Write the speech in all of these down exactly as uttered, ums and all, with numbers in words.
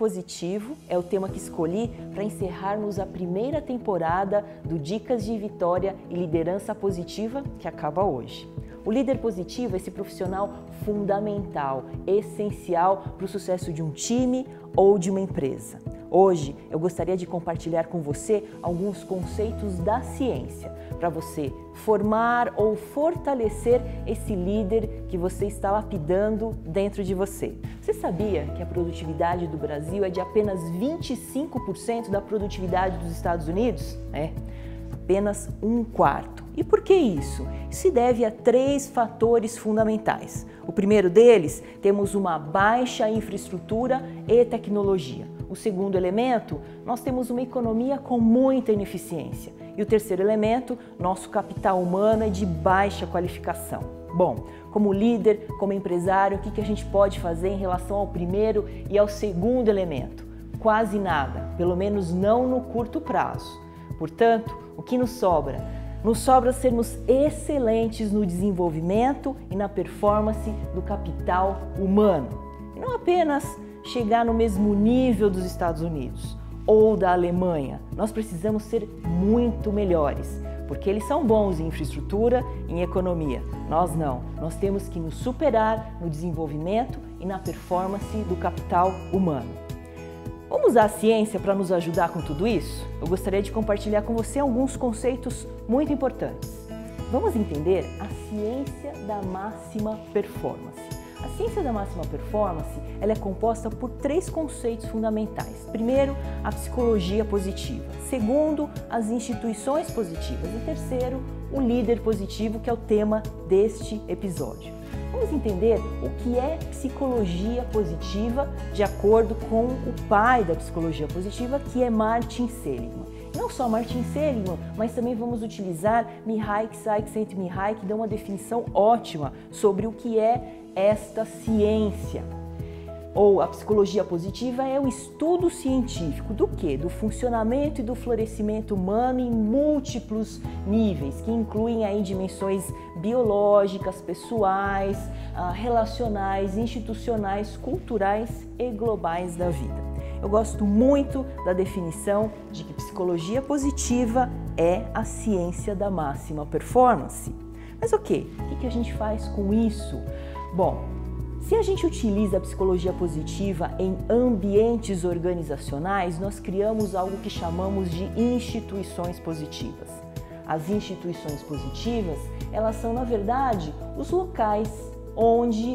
positivo é o tema que escolhi para encerrarmos a primeira temporada do Dicas de Vitória e Liderança Positiva, que acaba hoje. O líder positivo é esse profissional fundamental, essencial para o sucesso de um time ou de uma empresa. Hoje eu gostaria de compartilhar com você alguns conceitos da ciência para você formar ou fortalecer esse líder que você está lapidando dentro de você. Você sabia que a produtividade do Brasil é de apenas vinte e cinco por cento da produtividade dos Estados Unidos? É, apenas um quarto. E por que isso? Isso se deve a três fatores fundamentais. O primeiro deles, temos uma baixa infraestrutura e tecnologia. O segundo elemento, nós temos uma economia com muita ineficiência. E o terceiro elemento, nosso capital humano é de baixa qualificação. Bom, como líder, como empresário, o que a gente pode fazer em relação ao primeiro e ao segundo elemento? Quase nada, pelo menos não no curto prazo. Portanto, o que nos sobra? Nos sobra sermos excelentes no desenvolvimento e na performance do capital humano. E não apenas chegar no mesmo nível dos Estados Unidos ou da Alemanha. Nós precisamos ser muito melhores, porque eles são bons em infraestrutura e em economia. Nós não. Nós temos que nos superar no desenvolvimento e na performance do capital humano. Vamos usar a ciência para nos ajudar com tudo isso? Eu gostaria de compartilhar com você alguns conceitos muito importantes. Vamos entender a ciência da máxima performance. A ciência da máxima performance ela é composta por três conceitos fundamentais. Primeiro, a psicologia positiva. Segundo, as instituições positivas. E terceiro, o líder positivo, que é o tema deste episódio. Vamos entender o que é psicologia positiva de acordo com o pai da psicologia positiva, que é Martin Seligman. Não só Martin Seligman, mas também vamos utilizar Mihaly Csikszentmihalyi, que dá uma definição ótima sobre o que é esta ciência. Ou a psicologia positiva é o estudo científico do quê? Do funcionamento e do florescimento humano em múltiplos níveis, que incluem aí dimensões biológicas, pessoais, relacionais, institucionais, culturais e globais da vida. Eu gosto muito da definição de que psicologia positiva é a ciência da máxima performance. Mas ok, o que a gente faz com isso? Bom, se a gente utiliza a psicologia positiva em ambientes organizacionais, nós criamos algo que chamamos de instituições positivas. As instituições positivas, elas são, na verdade, os locais onde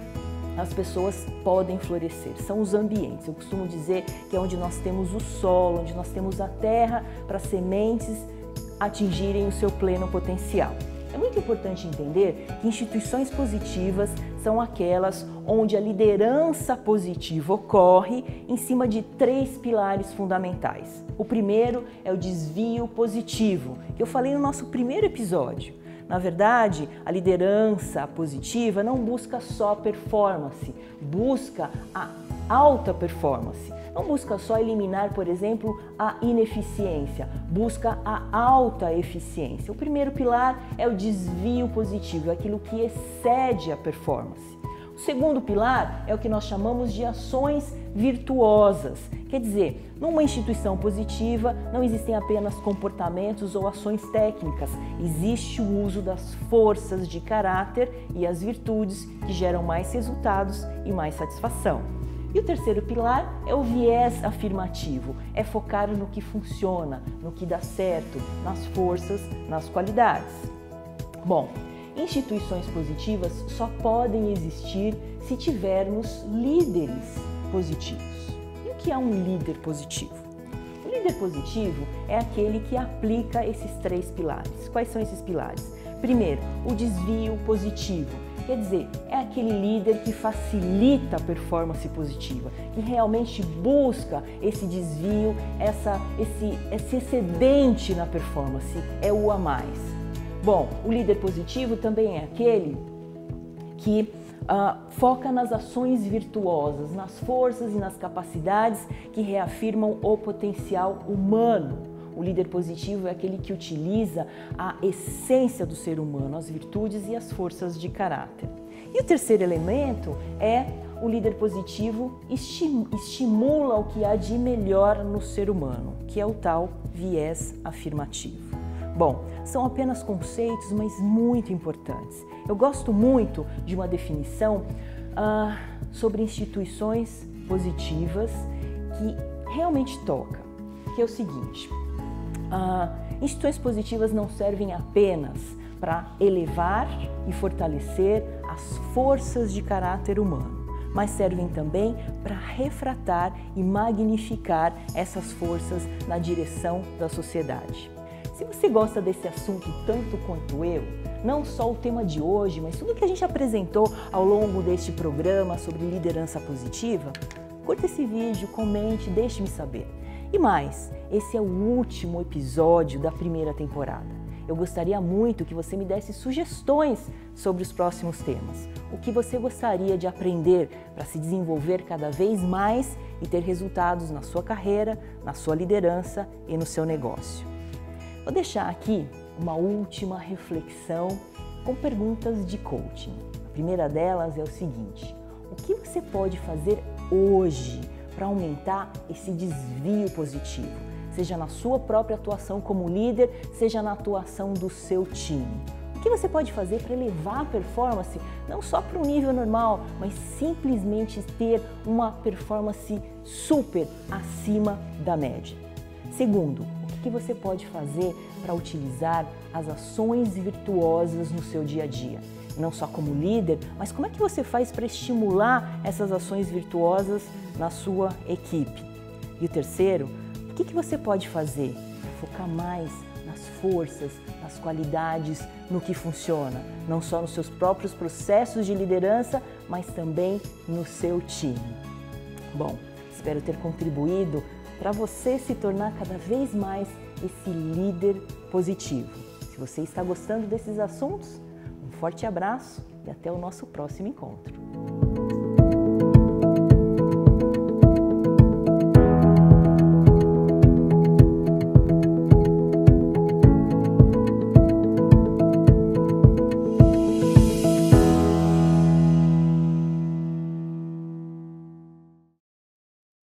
as pessoas podem florescer, são os ambientes. Eu costumo dizer que é onde nós temos o solo, onde nós temos a terra para sementes atingirem o seu pleno potencial. É muito importante entender que instituições positivas são aquelas onde a liderança positiva ocorre em cima de três pilares fundamentais. O primeiro é o desvio positivo, que eu falei no nosso primeiro episódio. Na verdade, a liderança positiva não busca só performance, busca a alta performance. Não busca só eliminar, por exemplo, a ineficiência, busca a alta eficiência. O primeiro pilar é o desvio positivo, é aquilo que excede a performance. O segundo pilar é o que nós chamamos de ações virtuosas. Quer dizer, numa instituição positiva não existem apenas comportamentos ou ações técnicas, existe o uso das forças de caráter e as virtudes que geram mais resultados e mais satisfação. E o terceiro pilar é o viés afirmativo, é focar no que funciona, no que dá certo, nas forças, nas qualidades. Bom, instituições positivas só podem existir se tivermos líderes positivos. E o que é um líder positivo? O líder positivo é aquele que aplica esses três pilares. Quais são esses pilares? Primeiro, o desvio positivo. Quer dizer, é aquele líder que facilita a performance positiva, que realmente busca esse desvio, essa, esse, esse excedente na performance, é o a mais. Bom, o líder positivo também é aquele que uh, foca nas ações virtuosas, nas forças e nas capacidades que reafirmam o potencial humano. O líder positivo é aquele que utiliza a essência do ser humano, as virtudes e as forças de caráter. E o terceiro elemento é o líder positivo esti- estimula o que há de melhor no ser humano, que é o tal viés afirmativo. Bom, são apenas conceitos, mas muito importantes. Eu gosto muito de uma definição ah, sobre instituições positivas que realmente toca, que é o seguinte: ah, instituições positivas não servem apenas para elevar e fortalecer as forças de caráter humano, mas servem também para refratar e magnificar essas forças na direção da sociedade. Se você gosta desse assunto tanto quanto eu, não só o tema de hoje, mas tudo que a gente apresentou ao longo deste programa sobre liderança positiva, curta esse vídeo, comente, deixe-me saber. E mais, esse é o último episódio da primeira temporada. Eu gostaria muito que você me desse sugestões sobre os próximos temas. O que você gostaria de aprender para se desenvolver cada vez mais e ter resultados na sua carreira, na sua liderança e no seu negócio. Vou deixar aqui uma última reflexão com perguntas de coaching. A primeira delas é o seguinte: o que você pode fazer hoje para aumentar esse desvio positivo? Seja na sua própria atuação como líder, seja na atuação do seu time. O que você pode fazer para elevar a performance, não só para um nível normal, mas simplesmente ter uma performance super acima da média? Segundo, o que você pode fazer para utilizar as ações virtuosas no seu dia a dia? Não só como líder, mas como é que você faz para estimular essas ações virtuosas na sua equipe? E o terceiro, o que você pode fazer para focar mais nas forças, nas qualidades, no que funciona? Não só nos seus próprios processos de liderança, mas também no seu time. Bom, espero ter contribuído para você se tornar cada vez mais esse líder positivo. Se você está gostando desses assuntos, um forte abraço e até o nosso próximo encontro.